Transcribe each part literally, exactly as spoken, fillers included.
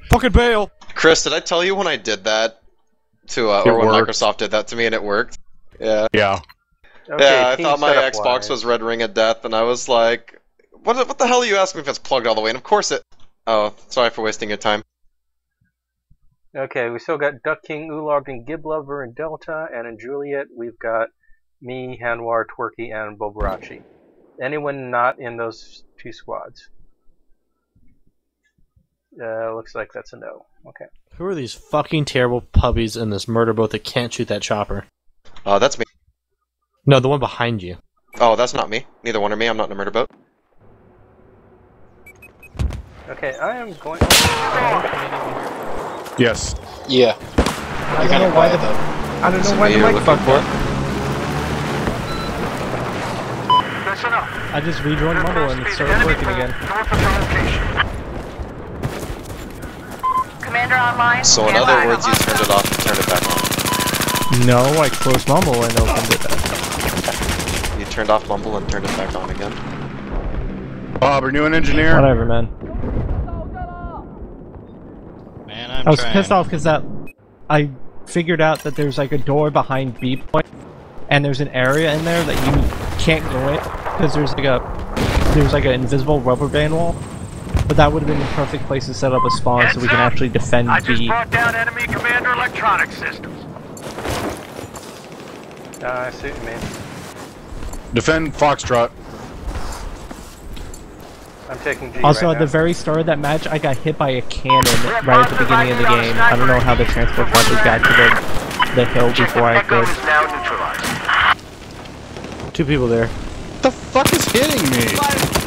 Fucking bail! Chris, did I tell you when I did that to, uh, or when Microsoft did that to me and it worked? Yeah. Yeah. Okay, yeah, I thought my Xbox wise. was Red Ring of Death, and I was like, what, what the hell are you asking me if it's plugged all the way? And of course it... Oh, sorry for wasting your time. Okay, we still got Duck King, Oolog, and Giblover in Delta, and in Juliet we've got me, Hanwar, Twerky, and Bobarachi. Anyone not in those two squads? Uh, looks like that's a no. Okay. Who are these fucking terrible puppies in this murder boat that can't shoot that chopper? Uh, that's me. No, the one behind you. Oh, that's not me. Neither one are me. I'm not in a murder boat. Okay, I am going... Yes. Yeah. I don't know why the... I don't know why the mic fucked up. I just rejoined Mumble and it started working again. Commander online. So in other words, you turned it off and turned it back on. No, I closed Mumble and opened it back. You turned off Mumble and turned it back on again. Bob, are you an engineer? Whatever, man. Man, I'm I was trying. pissed off because that I figured out that there's like a door behind B point, and there's an area in there that you can't go in because there's like a there's like an invisible rubber band wall. But that would have been the perfect place to set up a spawn Heads so we can up. actually defend I just B. brought down enemy commander electronic systems. Uh, I see what you mean. Defend Foxtrot. I'm taking G Also, right at the now. very start of that match, I got hit by a cannon right at the beginning of the game. I don't know how the transport probably got to the, the hill before I could. Two people there. What the fuck is hitting me?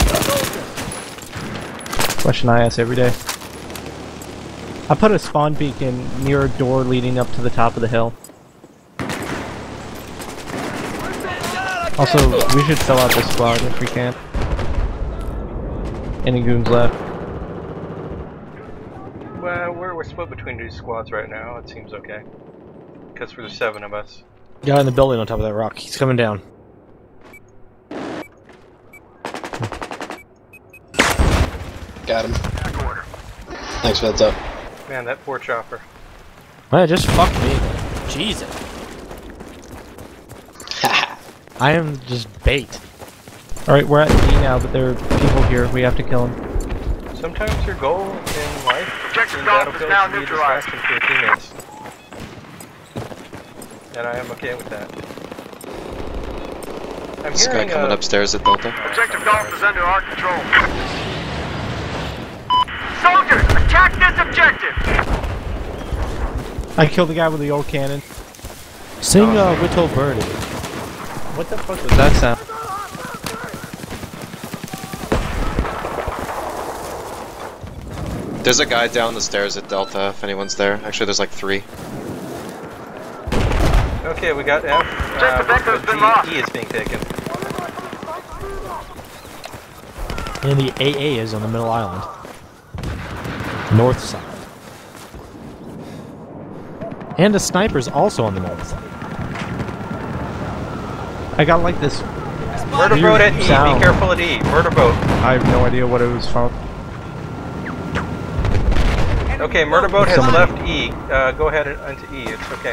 Question I ask every day. I put a spawn beacon near a door leading up to the top of the hill. Also, we should fill out this squad if we can. Any goons left? Well, we're, we're split between two squads right now. It seems okay. Because there's seven of us. Guy in the building on top of that rock. He's coming down. Got him. Thanks for heads up. Man, that poor chopper. Man, just fuck me. Jesus. I am just bait. Alright, we're at D now, but there are people here. We have to kill them. Sometimes your goal in life Objective in Golf is battlefield now to be a neutralized. distraction for your teammates. And I am okay with that. I'm This guy hearing coming uh, upstairs at Delta. Objective Golf is under our control. Soldiers, attack this objective! I killed the guy with the old cannon. Sing uh, Whittle Birdie. What the fuck was that sound? There's a guy down the stairs at Delta, if anyone's there. Actually, there's like three. Okay, we got F. Objective Uh, Echo's been G, lost. E is being taken. And the A A is on the middle island. North side. And a sniper's also on the north side. I got like this. Murder weird boat at E, sound. be careful at E. Murder boat. I have no idea what it was from. Okay, murder boat has Someone- left E. Uh, go ahead and into E, it's okay.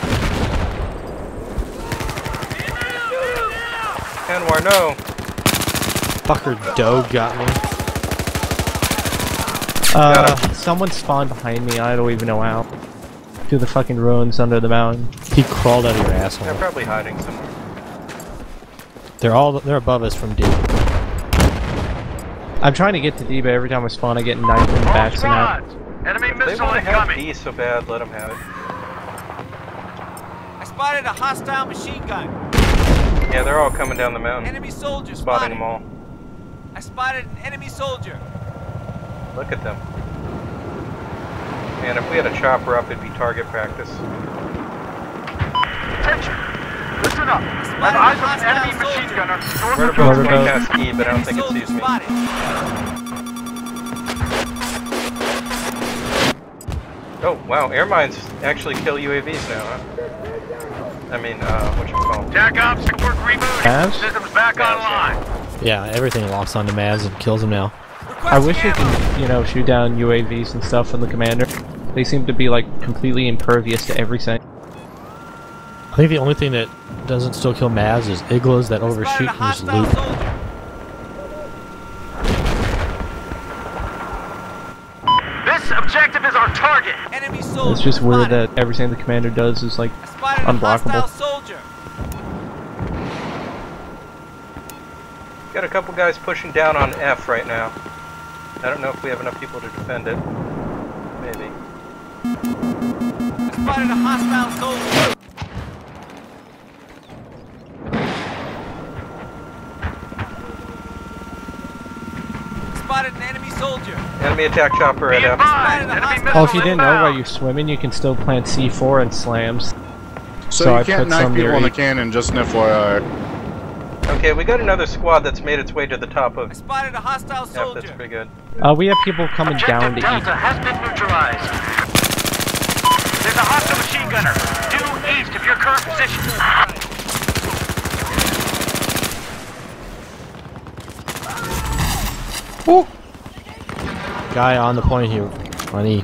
Anwar, no! Fucker Doe got me. Uh, someone spawned behind me. I don't even know how. Through the fucking ruins under the mountain. He crawled out of your They're asshole. probably hiding somewhere. They're all they're above us from D. I'm trying to get to D, but every time I spawn, I get knifed in the back somehow. Enemy If they missile want to have incoming. D so bad, let them have it. I spotted a hostile machine gun. Yeah, they're all coming down the mountain. Enemy soldier Spotting spotted. them all. I spotted an enemy soldier. Look at them. Man, if we had a chopper up, it'd be target practice. Attention! Listen up. I have Spotted eyes a on an enemy hostile machine soldier. gunner north Murder of boat's Murder going boat. past E, but I don't Enemy think it soldier sees me. spotted. Oh, wow, air mines actually kill U A Vs now, huh? I mean, uh, what you call them? Jack ops, network reboot. Mavs? Systems back Mavs, online. Yeah, everything locks onto Maz and kills him now. We're I wish you could, you know, shoot down U A Vs and stuff from the commander. They seem to be like completely impervious to everything. I think the only thing that doesn't still kill Maz is igloos that overshoot and just loop. This objective is our target. Enemy soldier. It's just weird spotted. that everything the commander does is like I spotted a unblockable. hostile soldier. Got a couple guys pushing down on F right now. I don't know if we have enough people to defend it. Maybe. I spotted a hostile soldier. Spotted an enemy soldier. Enemy attack chopper at Be F. advised, enemy Oh, missiles if you didn't know inbound. while you're swimming, you can still plant C four and slams. So, So you I can't put knife some people near in the each- cannon, just an F Y I. Okay, we got another squad that's made its way to the top of I spotted a hostile F. That's soldier. pretty good. Uh, we have people coming Objective down to Delta E. has been neutralized. There's a hostile machine gunner due east of your current position. Guy on the point here, on E.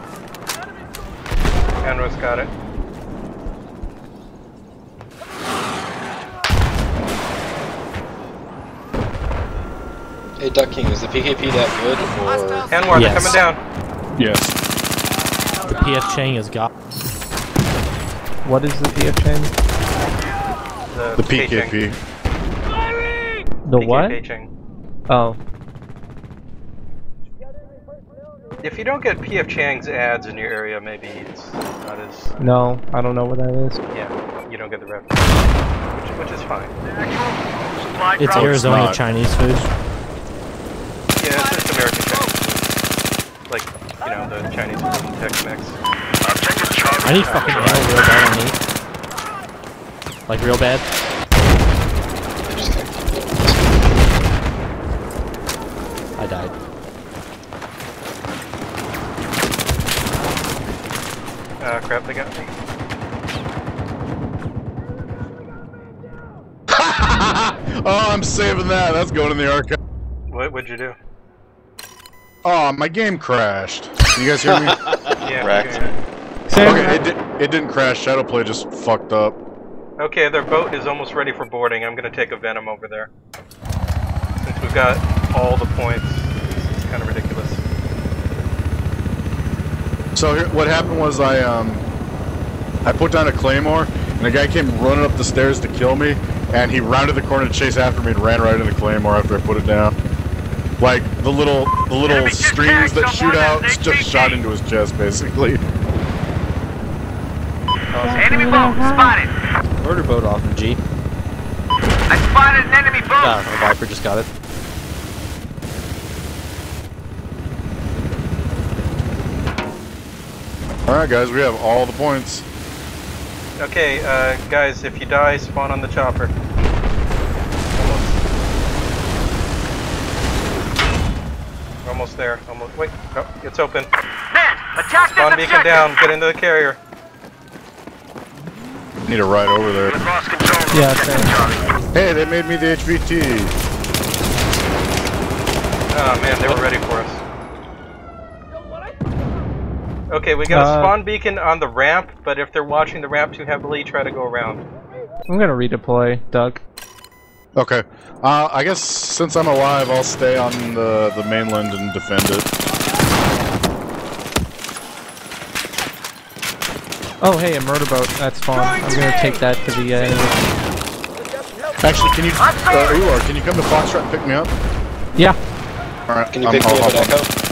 Andros got it. Hey, Duck King, is the P K P that good, or... Anwar, they're Yes. coming down. Yes. The P F Chang has got. What is the P F chain? The, The P K K-Ching. P. The P K what? K-Ching. Oh, If you don't get P F Chang's ads in your area, maybe it's not as... no, I don't know what that is. Yeah, you don't get the revenue. Which, which is fine. Supply It's drop. Arizona not. Chinese food. Yeah, it's, it's American Chinese. Like, you know, the Chinese food and Tex-Mex. Objective Charlie. I need fucking ammo real bad on E. Like real bad. I just got I died. Uh, crap, they got me. Oh, I'm saving that. That's going in the archive. What would you do? Oh, my game crashed. You guys hear me? Yeah, Wrecked. okay. Sam, Okay, it, di it didn't crash. Shadowplay just fucked up. Okay, their boat is almost ready for boarding. I'm gonna take a Venom over there. Since we've got all the points, it's kind of ridiculous. So here, what happened was I um I put down a claymore and a guy came running up the stairs to kill me, and he rounded the corner to chase after me and ran right into the claymore after I put it down. Like the little the little Enemy just streams tagged that shoot someone out as just H V P. shot into his chest basically. Enemy boat spotted. Murder boat off of G. I spotted an enemy boat. Ah, a Viper just got it. Alright guys, we have all the points. Okay, uh, guys, if you die, spawn on the chopper. Almost. We're almost there. Almost. Wait, oh, it's open. Men, attack Spawn this beacon objective. down. Get into the carrier. Need a ride over there. We've lost control of Yeah, objective same. Charlie. Hey, they made me the H V T. Oh man, they were ready for us. Okay, we got a Uh, spawn beacon on the ramp, but if they're watching the ramp too heavily, try to go around. I'm gonna redeploy, Doug. Okay. Uh, I guess since I'm alive, I'll stay on the, the mainland and defend it. Oh, hey, a murder boat. That's fun. I'm gonna take that to the uh, enemy. Actually, can you, uh, Ular, can you come to Foxtrot and pick me up? Yeah. Alright, Can you I'm- pick me I'll up at hop on. Echo?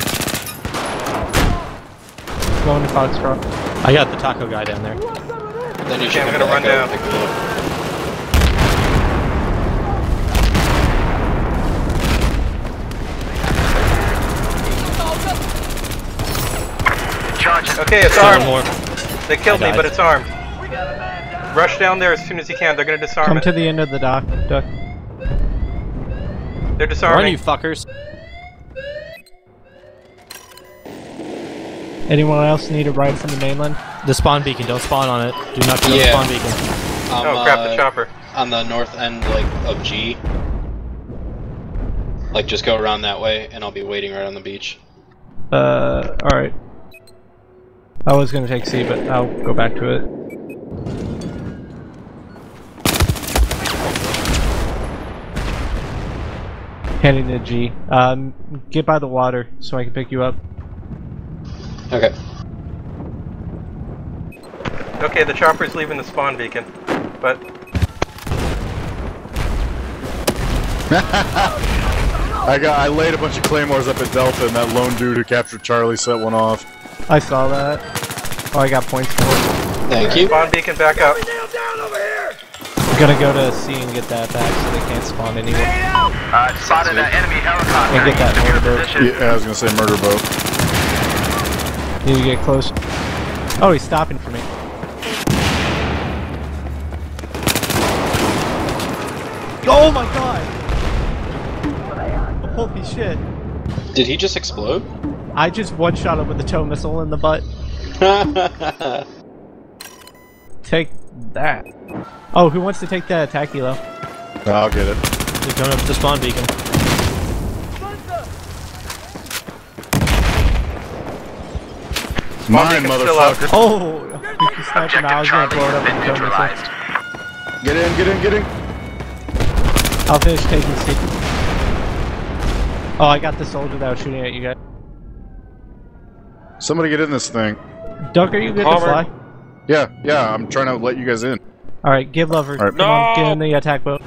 Going to Foxtrot. I got the taco guy down there. Then you should Okay, I'm come gonna to run Echo down. and pick me up. Charge. Okay, it's One armed. more. They killed I me, died. but it's armed. Rush down there as soon as you can. They're gonna disarm Come it. to the end of the dock, Doug. They're Run, disarming. you fuckers. Anyone else need a ride from the mainland? The spawn beacon, don't spawn on it. Do not go to the Yeah. spawn beacon. I'm, Oh crap, the uh, chopper. on the north end, like, of G. Like, just go around that way, and I'll be waiting right on the beach. Uh, alright. I was gonna take C, but I'll go back to it. Heading to G. Um, get by the water so I can pick you up. Okay. Okay, the chopper's leaving the spawn beacon, but I got. I laid a bunch of claymores up at Delta, and that lone dude who captured Charlie set one off. I saw that. Oh, I got points for it. Thank you. spawn beacon back up. I'm gonna go to C and get that back so they can't spawn anywhere. Uh, spotted an enemy helicopter. And get that mortar boat. Position. Yeah, I was gonna say murder boat. Need to get close. Oh, he's stopping for me. Oh my god! Holy shit. Did he just explode? I just one-shot him with a tow missile in the butt. Take that. Oh, who wants to take the attack helo? I'll get it. They're going up to the spawn beacon. Mine, beacon's still out. motherfucker. Oh! You sniped him. I was gonna blow it up with Been a tow missile. neutralized. Get in, get in, get in. I'll finish taking C. Oh, I got the soldier that was shooting at you guys. Somebody get in this thing. Duck, are you good to Palmer. fly? Yeah, yeah. I'm trying to let you guys in. Alright, give lover. All right. Come on, get in the attack boat.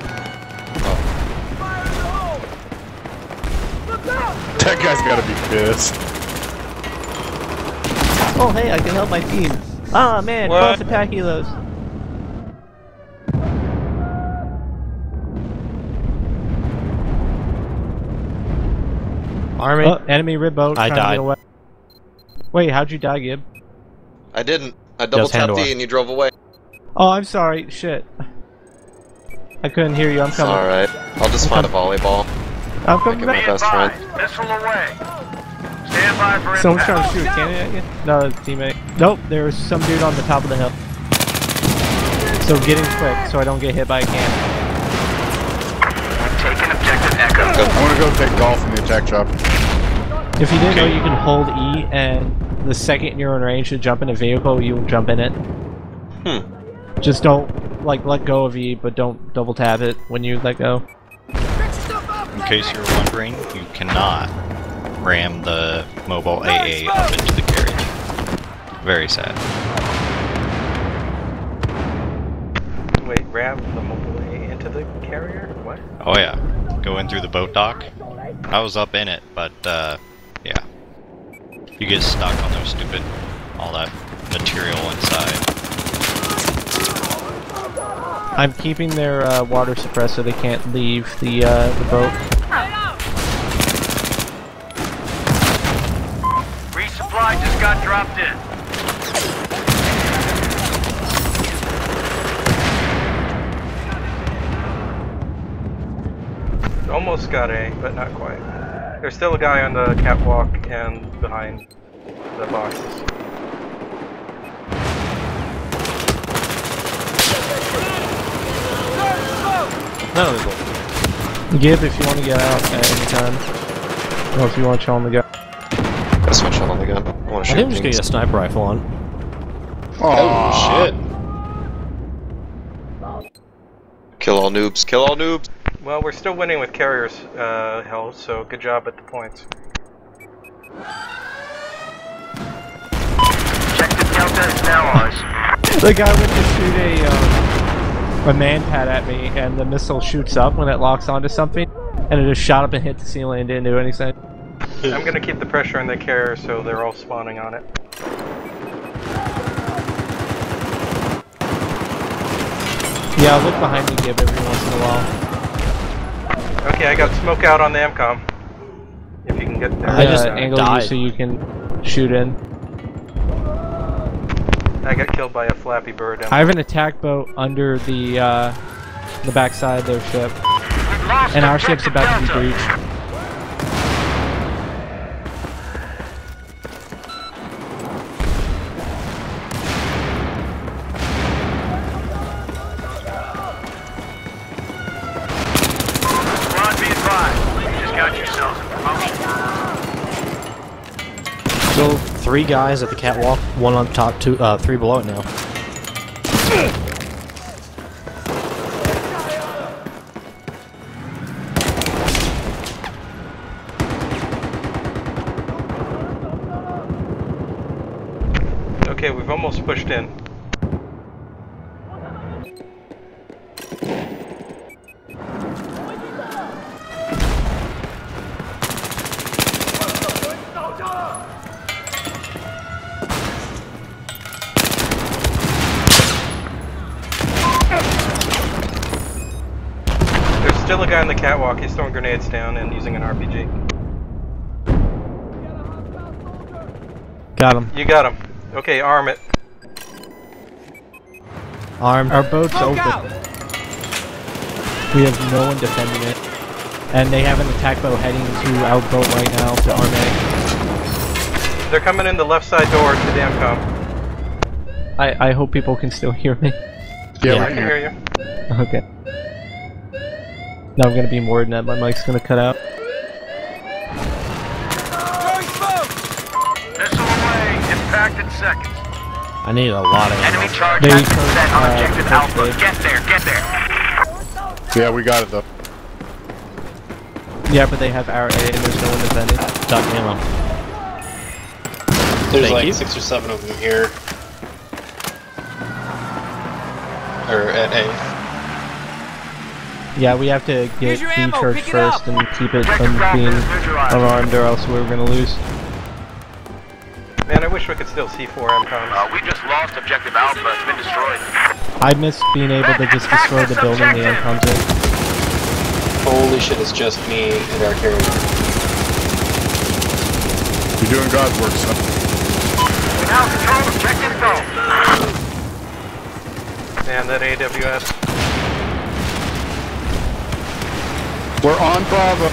That guy's gotta be pissed. Oh, hey, I can help my team. Ah, man, What? cross attack helos. Army. Oh, enemy rib boat. I trying to died. get away. Wait, how'd you die, Gib? I didn't. I double Just hand tapped away. D and you drove away. Oh, I'm sorry. Shit. I couldn't hear you. I'm It's coming. alright. I'll just find a volleyball. I'm Make coming it my back. best friend. Missile away. Stand by for Someone's impact. trying to shoot a cannon at you? No, it's a teammate. Nope, there's some dude on the top of the hill. So get in quick so I don't get hit by a cannon. Taking objective Echo. Good. I'm gonna go take golf in the attack chopper. If you didn't know, you can hold E, and the second you're in range to jump in a vehicle, you'll jump in it. Hmm. Just don't, like, let go of E, but don't double tap it when you let go. In case you're wondering, you cannot ram the mobile A A up into the carriage. Very sad. Wait, ram the mobile A into the carrier? What? Oh yeah, go in through the boat dock. I was up in it, but uh, yeah. You get stuck on those stupid, all that material inside. I'm keeping their uh, water suppressed so they can't leave the, uh, the boat. Resupply just got dropped in. Almost got A, but not quite. There's still a guy on the catwalk and behind the boxes. None of them. Gib, if you want to get out at any time. Or if you want to chill on the go. Gotta switch on the gun. I wanna I shoot think I'm just gonna things. get a sniper rifle on. Oh shit. Kill all noobs. Kill all noobs. Well, we're still winning with carriers, uh, health, so good job at the points. Objective Delta is now ours. The guy went to shoot a, um, a man-pad at me, and the missile shoots up when it locks onto something, and it just shot up and hit the ceiling and didn't do anything. I'm gonna keep the pressure on the carrier so they're all spawning on it. Yeah, I'll look behind me, Gib, every once in a while. Okay, I got smoke out on the M COM. If you can get there. I just uh, angle you died. so you can shoot in. I got killed by a Flappy Bird. I have an attack boat under the uh, the backside of their ship, We've lost and our ship's objective about to be Delta. breached. Squad be advised. We just got three guys at the catwalk, one on top, two, uh, three below it now. Okay, we've almost pushed in. There's still a guy on the catwalk. He's throwing grenades down and using an R P G. Got him. You got him. Okay, arm it. Armed. Our boat's Smoke open. out! We have no one defending it. And they have an attack boat heading to our boat right now to arm A. They're coming in the left side door to the M COM. I, I hope people can still hear me. Yeah, I right can here. hear you. Okay. Now I'm gonna be more than that. My mic's gonna cut out. Throwing smoke! Missile away. Impact in seconds. I need a lot of Enemy ammo. charge They has been took, set on uh, objective the Alpha. first Get there, get there. Yeah, we got it though. Yeah, but they have our A and there's no one defending. Duck ammo. There's Thank like you. six or seven of them here. Or at A. Yeah, we have to get Here's your B ammo, church pick it first up. and keep it Objective from Alpha being is visualized. alarmed or else we're gonna lose. Man, I wish we could still see four M COMs. Uh, we just lost objective Alpha. It's been destroyed. I miss being able to just destroy the building the end comes in. Holy shit, it's just me and our carrier. You're doing God's work, son. We now control objective Go. Man, that A W S. We're on Bravo.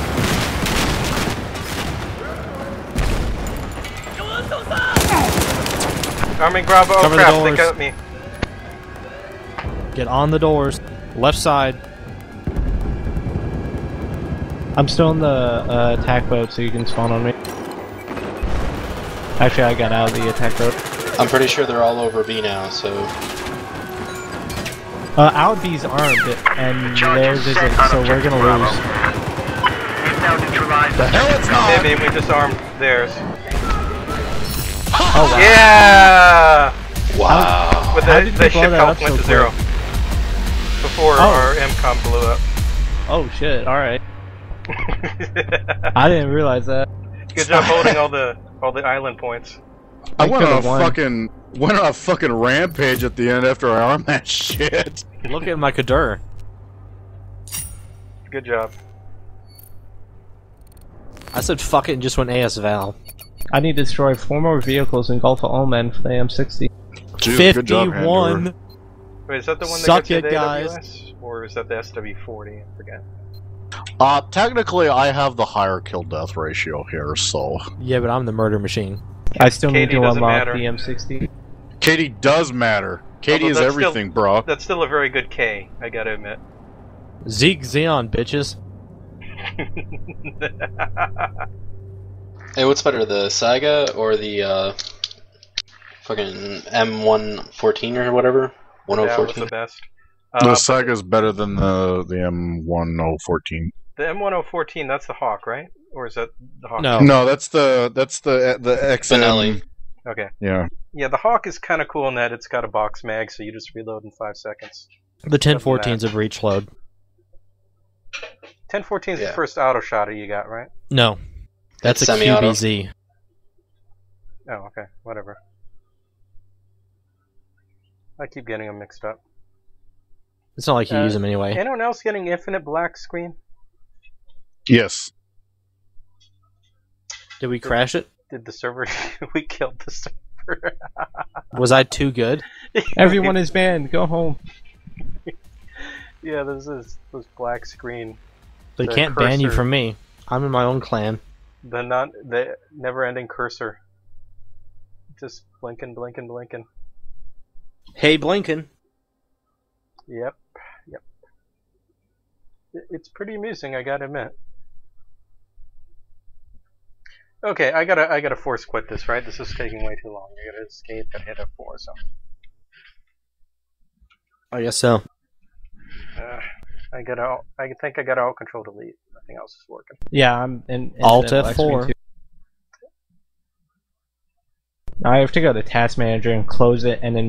Arming Bravo. Oh Cover the crap, they doors. got me. Get on the doors. Left side. I'm still in the uh, attack boat, so you can spawn on me. Actually, I got out of the attack boat. I'm pretty sure they're all over B now, so... Uh, our B's armed, and theirs isn't, so we're gonna lose. We've now neutralized the Hell, it's not. Maybe we disarmed theirs. Oh, wow. Yeah! Wow. With How the, did the you blow ship that health up went so to zero. Before Oh. our M COM blew up. Oh shit, alright. I didn't realize that. Good job holding all the all the island points. I We went on a could've won. fucking went on a fucking rampage at the end after I armed that shit. Look at my Kadur. Good job. I said fuck it and just went A S Val. I need to destroy four more vehicles in Gulf of Oman for the M sixty. Jesus, good job, fifty-one. Handler. Wait, is that the one that Suck gets you it, the guys. A W S? Or is that the S W forty? I forget. Uh, technically, I have the higher kill death ratio here, so Yeah, but I'm the murder machine. I still need Katie to doesn't unlock matter. the M sixty. Katie does matter. Katie Although is that's still- everything, bro. That's still a very good K, I gotta admit. Zeke Xeon, bitches. Hey, what's better, the Saga or the, uh... fucking M one fourteen or whatever? That was the ten fourteen? best. The Uh, Saga's better than the the M one oh fourteen. the M one oh fourteen, that's the Hawk, right? Or is that the Hawk? No. No, that's the that's the the X M. Benelli. Okay. Yeah. Yeah, the Hawk is kind of cool in that it's got a box mag, so you just reload in five seconds. The ten fourteen's a breach load. ten fourteen is Yeah. the first auto shotter you got, right? No. That's It's a semi-auto. Q B Z. Oh, okay. Whatever. I keep getting them mixed up. It's not like you Uh, use them anyway. Anyone else getting infinite black screen? Yes. Did we crash it? Did the server... we killed the server. Was I too good? Everyone is banned. Go home. Yeah, this is this black screen. They The can't ban you cursor. from me. I'm in my own clan. The not the never-ending cursor. Just blinking, blinking, blinking. Hey, Blinken. Yep, yep. It- It's pretty amusing, I gotta admit. Okay, I gotta I gotta force quit this, right? This is taking way too long. I gotta escape and hit F four, so. I guess so. Uh, I gotta I think I gotta alt control delete. Nothing else is working. Yeah, I'm in. in Alt the X P F four. too. I have to go to Task Manager and close it, and then